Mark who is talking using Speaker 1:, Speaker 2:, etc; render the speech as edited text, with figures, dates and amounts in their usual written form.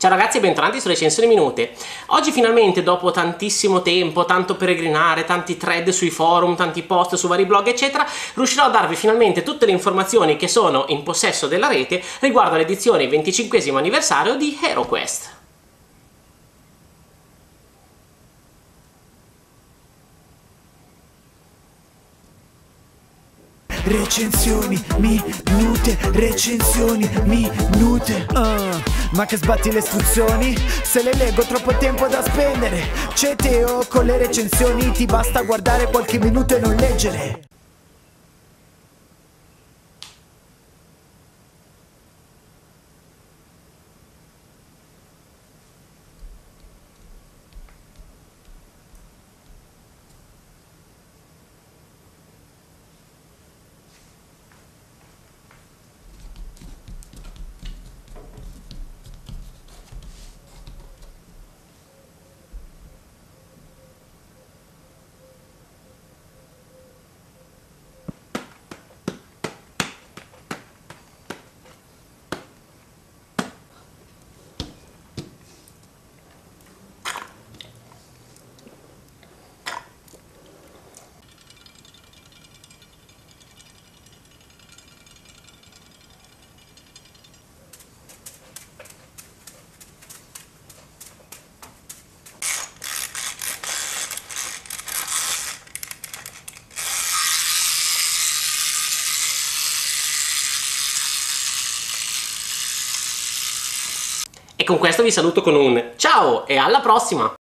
Speaker 1: Ciao ragazzi e bentornati su Recensioni Minute. Oggi finalmente, dopo tantissimo tempo, tanto peregrinare, tanti thread sui forum, tanti post su vari blog eccetera, riuscirò a darvi finalmente tutte le informazioni che sono in possesso della rete riguardo all'edizione 25° anniversario di HeroQuest.
Speaker 2: Recensioni minute, recensioni minute. Ma che sbatti le istruzioni? Se le leggo troppo tempo da spendere. C'è Teo con le recensioni, ti basta guardare qualche minuto e non leggere.
Speaker 1: E con questo vi saluto con un ciao e alla prossima!